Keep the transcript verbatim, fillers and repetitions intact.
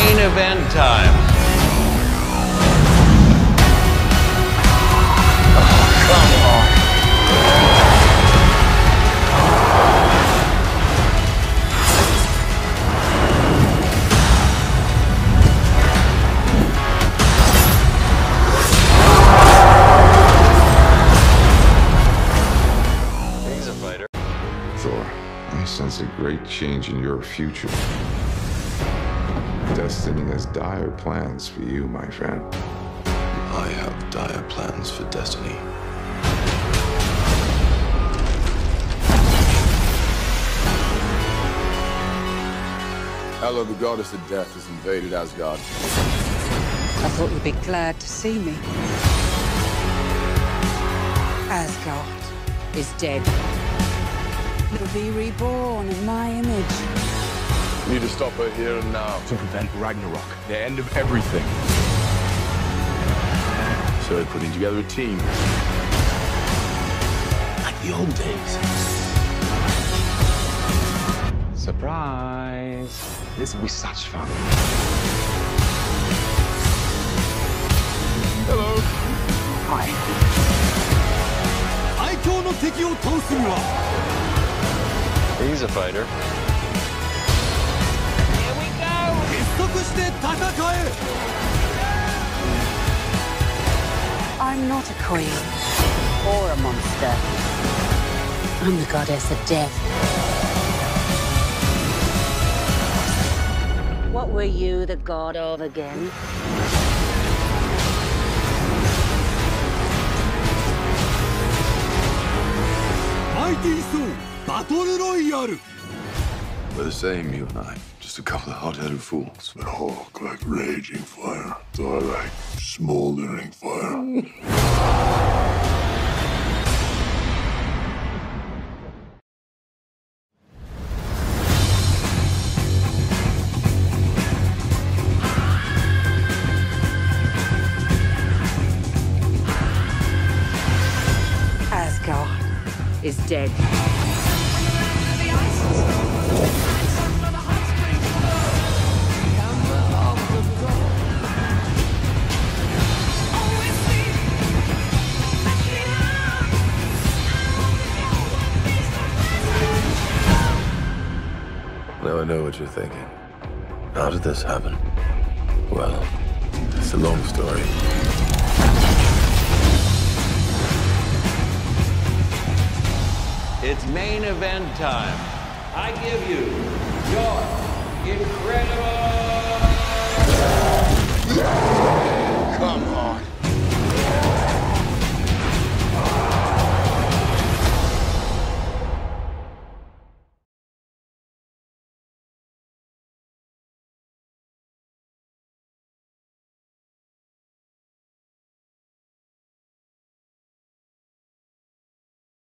main event time. Oh, come on. He's a fighter. Thor, I sense a great change in your future. Destiny has dire plans for you, my friend. I have dire plans for Destiny. Hela, the goddess of death, has invaded Asgard. I thought you'd be glad to see me. Asgard is dead. It'll be reborn in my image. We need to stop her here and now. To prevent Ragnarok, the end of everything. So we're putting together a team. Like the old days. Surprise! This will be such fun. Hello. Hi. He's a fighter. I'm not a queen or a monster. I'm the goddess of death. What were you the god of again? Mighty Thor, Battle Royale. We're the same, you and I. Just a couple of hot-headed fools. But Hulk like raging fire, Thor like smoldering fire. Asgard is dead. Now I know what you're thinking. How did this happen? Well, it's a long story. It's main event time. I give you your Imprisoned.